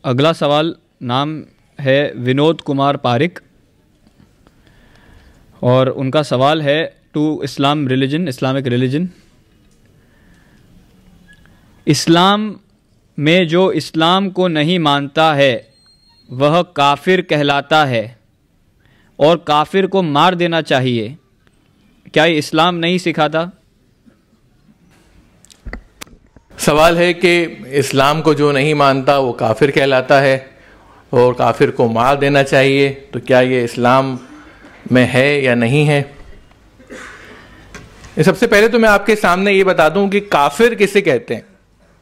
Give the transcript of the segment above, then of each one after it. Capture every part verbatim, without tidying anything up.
अगला सवाल नाम है विनोद कुमार पारिक और उनका सवाल है to Islam religion, Islamic religion. इस्लाम में जो इस्लाम को नहीं मानता है वह काफिर कहलाता है और काफिर को मार देना चाहिए, क्या ये इस्लाम नहीं सिखाता? सवाल है कि इस्लाम को जो नहीं मानता वो काफिर कहलाता है और काफिर को मार देना चाहिए, तो क्या ये इस्लाम में है या नहीं है? सबसे पहले तो मैं आपके सामने ये बता दूं कि काफिर किसे कहते हैं।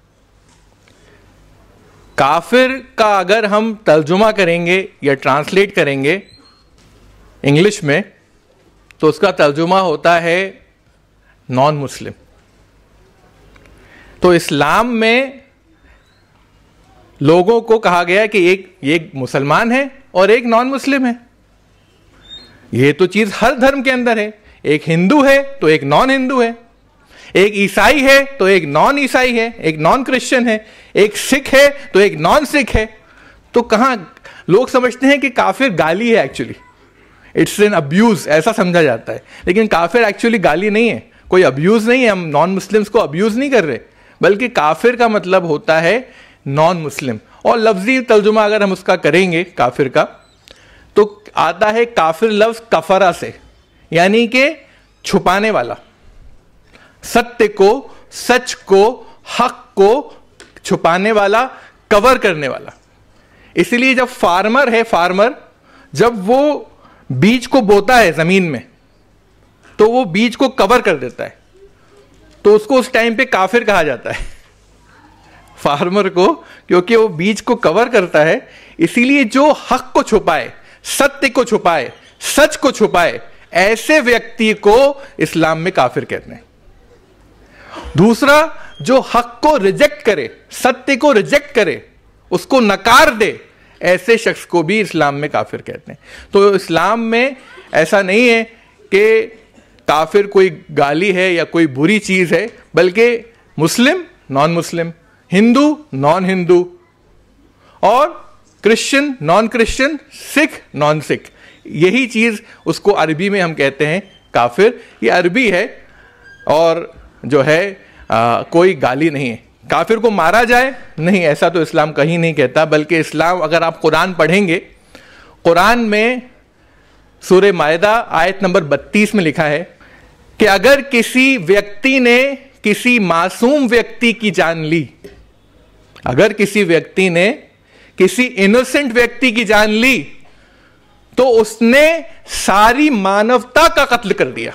काफिर का अगर हम तर्जुमा करेंगे या ट्रांसलेट करेंगे इंग्लिश में तो उसका तर्जुमा होता है नॉन मुस्लिम। तो इस्लाम में लोगों को कहा गया कि एक एक मुसलमान है और एक नॉन मुस्लिम है। ये तो चीज हर धर्म के अंदर है। एक हिंदू है तो एक नॉन हिंदू है, एक ईसाई है तो एक नॉन ईसाई है, एक नॉन क्रिश्चियन है, एक सिख है तो एक नॉन सिख है। तो कहां लोग समझते हैं कि काफिर गाली है, एक्चुअली इट्स एन अब्यूज, ऐसा समझा जाता है। लेकिन काफिर एक्चुअली गाली नहीं है, कोई अब्यूज नहीं है। हम नॉन मुस्लिम्स को अब्यूज नहीं कर रहे, बल्कि काफिर का मतलब होता है नॉन मुस्लिम। और लफ्जी तर्जुमा अगर हम उसका करेंगे काफिर का तो आता है काफिर लफ्ज कफरा से, यानी कि छुपाने वाला, सत्य को, सच को, हक को छुपाने वाला, कवर करने वाला। इसलिए जब फार्मर है, फार्मर जब वो बीज को बोता है जमीन में तो वो बीज को कवर कर देता है, तो उसको उस टाइम पे काफिर कहा जाता है, फार्मर को, क्योंकि वो बीज को कवर करता है। इसीलिए जो हक को छुपाए, सत्य को छुपाए, सच को छुपाए, ऐसे व्यक्ति को इस्लाम में काफिर कहते हैं। दूसरा, जो हक को रिजेक्ट करे, सत्य को रिजेक्ट करे, उसको नकार दे, ऐसे शख्स को भी इस्लाम में काफिर कहते हैं। तो इस्लाम में ऐसा नहीं है कि काफिर कोई गाली है या कोई बुरी चीज है, बल्कि Muslim, non Muslim, Hindu, non Hindu, और Christian, non Christian, Sikh, non Sikh, यही चीज उसको अरबी में हम कहते हैं काफिर। ये अरबी है और जो है आ, कोई गाली नहीं है। काफिर को मारा जाए, नहीं, ऐसा तो इस्लाम कहीं नहीं कहता। बल्कि इस्लाम, अगर आप कुरान पढ़ेंगे, कुरान में सूरह मायदा आयत नंबर बत्तीस में लिखा है कि अगर किसी व्यक्ति ने किसी मासूम व्यक्ति की जान ली, अगर किसी व्यक्ति ने किसी इनोसेंट व्यक्ति की जान ली, तो उसने सारी मानवता का कत्ल कर दिया।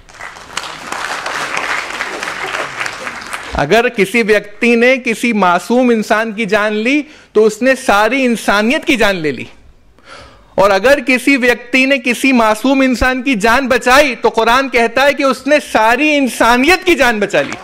अगर किसी व्यक्ति ने किसी मासूम इंसान की जान ली तो उसने सारी इंसानियत की जान ले ली। और अगर किसी व्यक्ति ने किसी मासूम इंसान की जान बचाई तो कुरान कहता है कि उसने सारी इंसानियत की जान बचा ली।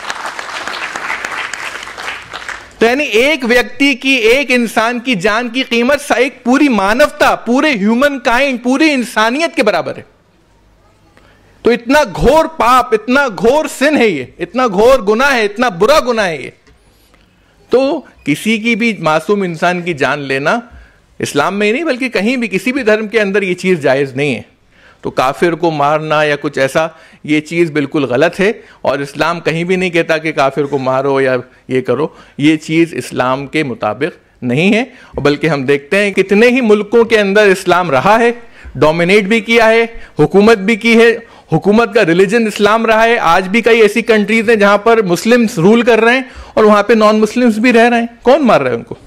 तो यानी एक व्यक्ति की, एक इंसान की जान की कीमत एक पूरी मानवता, पूरे ह्यूमन काइंड, पूरी इंसानियत के बराबर है। तो इतना घोर पाप, इतना घोर सिन है ये, इतना घोर गुनाह है, इतना बुरा गुनाह है ये। तो किसी की भी मासूम इंसान की जान लेना इस्लाम में ही नहीं बल्कि कहीं भी, किसी भी धर्म के अंदर ये चीज जायज नहीं है। तो काफिर को मारना या कुछ ऐसा, ये चीज बिल्कुल गलत है। और इस्लाम कहीं भी नहीं कहता कि काफिर को मारो या ये करो, ये चीज इस्लाम के मुताबिक नहीं है। और बल्कि हम देखते हैं कितने ही मुल्कों के अंदर इस्लाम रहा है, डोमिनेट भी किया है, हुकूमत भी की है, हुकूमत का रिलीजन इस्लाम रहा है। आज भी कई ऐसी कंट्रीज हैं जहां पर मुस्लिम्स रूल कर रहे हैं और वहां पे नॉन मुस्लिम्स भी रह रहे हैं। कौन मार रहा है उनको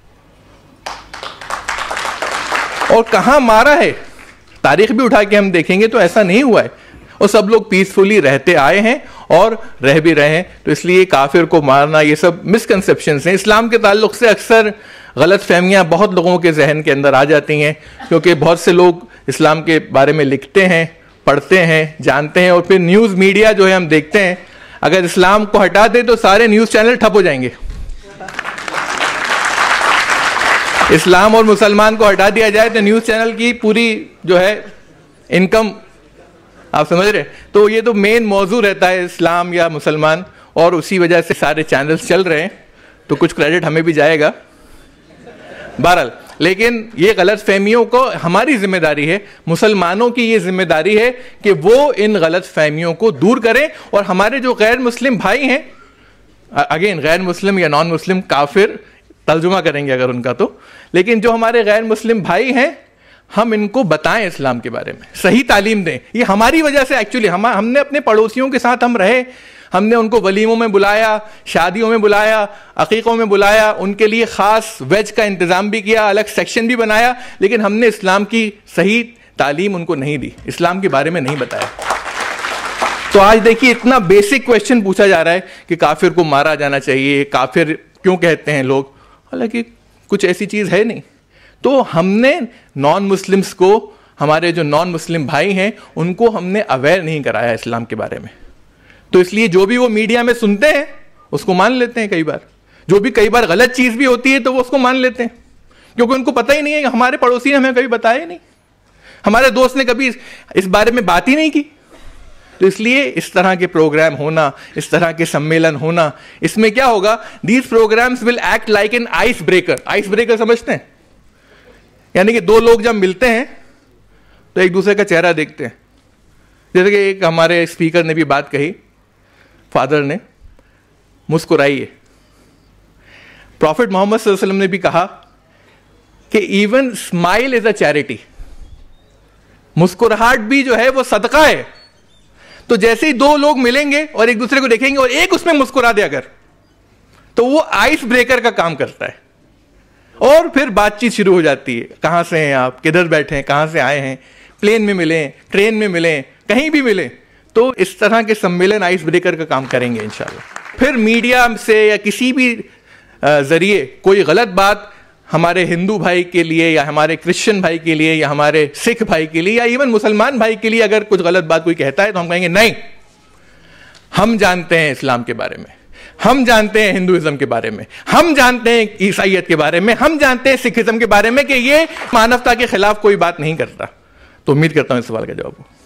और कहां मारा है? तारीख भी उठा के हम देखेंगे तो ऐसा नहीं हुआ है। और सब लोग पीसफुली रहते आए हैं और रह भी रहे हैं। तो इसलिए काफिर को मारना, ये सब मिसकंसेप्शंस हैं। इस्लाम के ताल्लुक से अक्सर गलत फहमियां बहुत लोगों के जहन के अंदर आ जाती हैं, क्योंकि बहुत से लोग इस्लाम के बारे में लिखते हैं, पढ़ते हैं, जानते हैं, और फिर न्यूज़ मीडिया जो है हम देखते हैं, अगर इस्लाम को हटा दे तो सारे न्यूज़ चैनल ठप हो जाएंगे। इस्लाम और मुसलमान को हटा दिया जाए तो न्यूज़ चैनल की पूरी जो है इनकम, आप समझ रहे। तो ये तो मेन मौजू रहता है इस्लाम या मुसलमान, और उसी वजह से सारे चैनल्स चल रहे हैं। तो कुछ क्रेडिट हमें भी जाएगा। बहरहाल, लेकिन ये गलत फहमियों को हमारी जिम्मेदारी है, मुसलमानों की ये जिम्मेदारी है कि वो इन गलत फहमियों को दूर करें। और हमारे जो गैर मुस्लिम भाई हैं, अगेन गैर मुस्लिम या नॉन मुस्लिम काफिर तर्जुमा करेंगे अगर उनका तो, लेकिन जो हमारे गैर मुस्लिम भाई हैं, हम इनको बताएं इस्लाम के बारे में, सही तालीम दें। ये हमारी वजह से एक्चुअली हम हमने अपने पड़ोसियों के साथ हम रहे, हमने उनको वलीमों में बुलाया, शादियों में बुलाया, अकीकों में बुलाया, उनके लिए ख़ास वेज का इंतज़ाम भी किया, अलग सेक्शन भी बनाया, लेकिन हमने इस्लाम की सही तालीम उनको नहीं दी, इस्लाम के बारे में नहीं बताया। तो आज देखिए इतना बेसिक क्वेश्चन पूछा जा रहा है कि काफिर को मारा जाना चाहिए, काफिर क्यों कहते हैं लोग, हालांकि कुछ ऐसी चीज़ है नहीं। तो हमने नॉन मुस्लिम्स को, हमारे जो नॉन मुस्लिम भाई हैं, उनको हमने अवेयर नहीं कराया इस्लाम के बारे में। तो इसलिए जो भी वो मीडिया में सुनते हैं उसको मान लेते हैं, कई बार जो भी कई बार गलत चीज़ भी होती है तो वो उसको मान लेते हैं, क्योंकि उनको पता ही नहीं है कि हमारे पड़ोसी ने हमें कभी बताया ही नहीं, हमारे दोस्त ने कभी इस बारे में बात ही नहीं की। तो इसलिए इस तरह के प्रोग्राम होना, इस तरह के सम्मेलन होना, इसमें क्या होगा, these programmes will act like an ice breaker. Ice breaker समझते हैं? यानी कि दो लोग जब मिलते हैं तो एक दूसरे का चेहरा देखते हैं। जैसे कि एक हमारे स्पीकर ने भी बात कही, फादर ने, मुस्कुराइए। प्रॉफिट मोहम्मद सल्लल्लाहु अलैहि वसल्लम ने भी कहा कि even smile is a charity, मुस्कुराहट भी जो है वो सदका है। तो जैसे ही दो लोग मिलेंगे और एक दूसरे को देखेंगे और एक उसमें मुस्कुरा दे अगर, तो वो आइस ब्रेकर का काम करता है और फिर बातचीत शुरू हो जाती है। कहाँ से हैं आप, किधर बैठे हैं, कहाँ से आए हैं, प्लेन में मिलें, ट्रेन में मिलें, कहीं भी मिलें। तो इस तरह के सम्मेलन आइस ब्रेकर का काम करेंगे इंशाल्लाह। फिर मीडिया से या किसी भी जरिए कोई गलत बात हमारे हिंदू भाई के लिए या हमारे क्रिश्चियन भाई के लिए या हमारे सिख भाई के लिए या इवन मुसलमान भाई के लिए अगर कुछ गलत बात कोई कहता है तो हम कहेंगे नहीं, हम जानते हैं इस्लाम के बारे में, हम जानते हैं हिंदुइज्म के बारे में, हम जानते हैं ईसाईयत के बारे में, हम जानते हैं सिखिज्म के बारे में कि ये मानवता के खिलाफ कोई बात नहीं करता। तो उम्मीद करता हूं इस सवाल का जवाब हो।